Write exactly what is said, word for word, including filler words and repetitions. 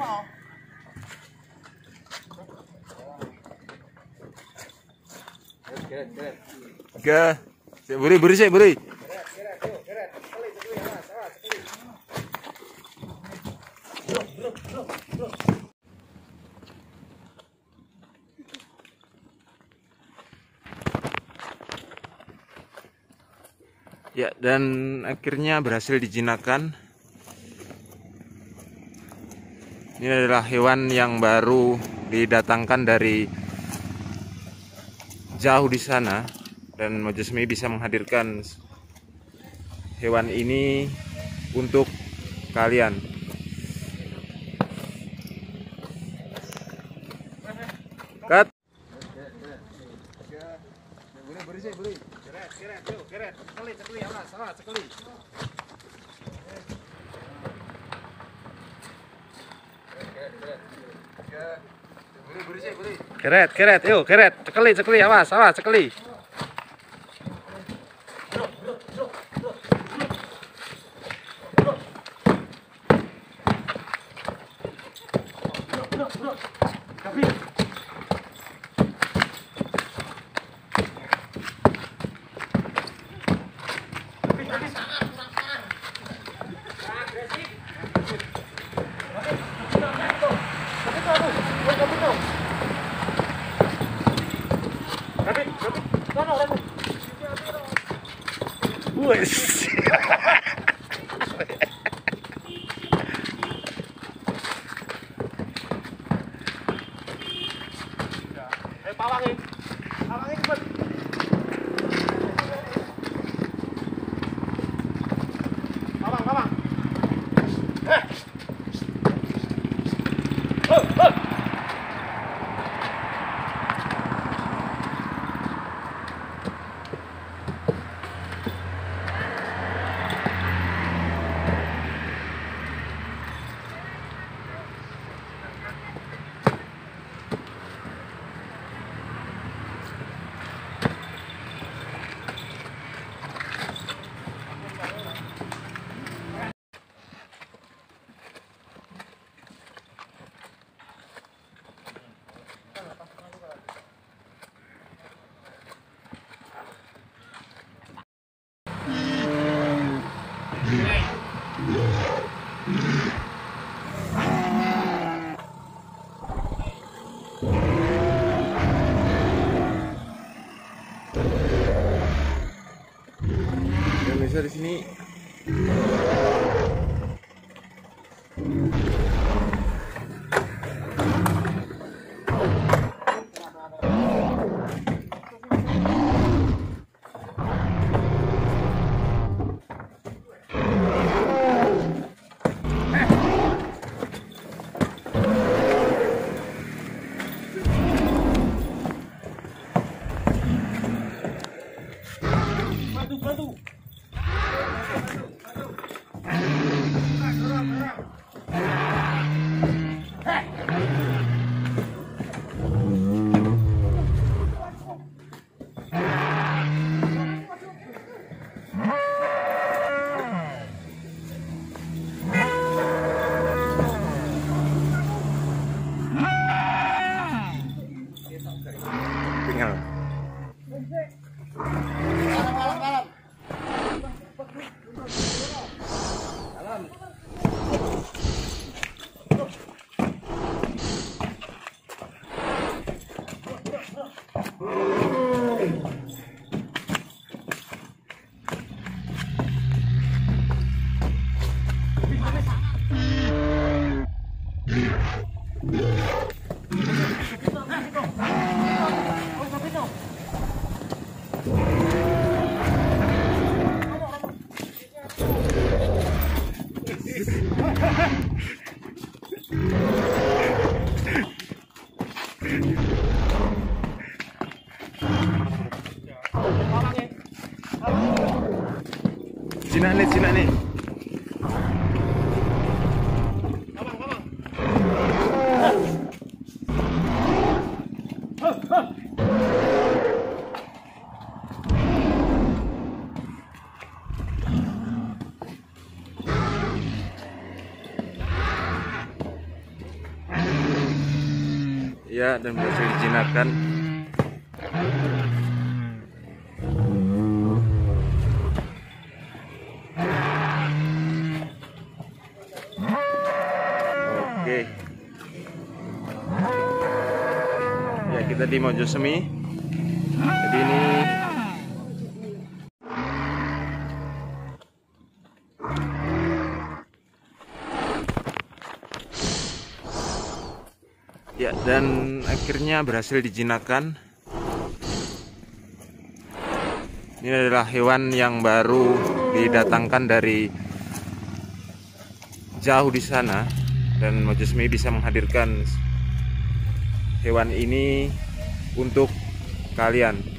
Oke, beri beri sih beri. Ya, dan akhirnya berhasil dijinakkan. Ini adalah hewan yang baru didatangkan dari jauh di sana, dan Mojosmi bisa menghadirkan hewan ini untuk kalian. Cut. Keret, keret, yuk, keret, cekeli, cekeli, awas, awas, cekeli. Wes. Eh, pawangin. Pawangin cepet. Pawang, pawang. Eh. Oh, oh. Bisa di sini. Tinggal. Cina nih, Cina nih. Ya, dan berhasil dijinakkan. Oke. Ya, kita di Mojosemi. Jadi ini ya, dan akhirnya berhasil dijinakkan. Ini adalah hewan yang baru didatangkan dari jauh di sana, dan Mojosemi bisa menghadirkan hewan ini untuk kalian.